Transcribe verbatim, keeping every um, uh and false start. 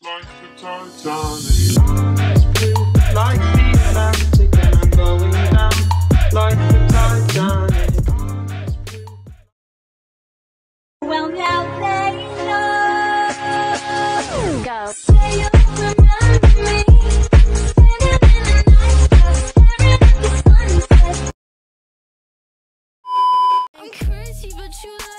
Like the Titanic. Like the Atlantic, and I'm going down like the Titanic. Well, now they know. Go. Say you'll remember me. Standing in the night sky, staring at the sunset. I'm crazy, but you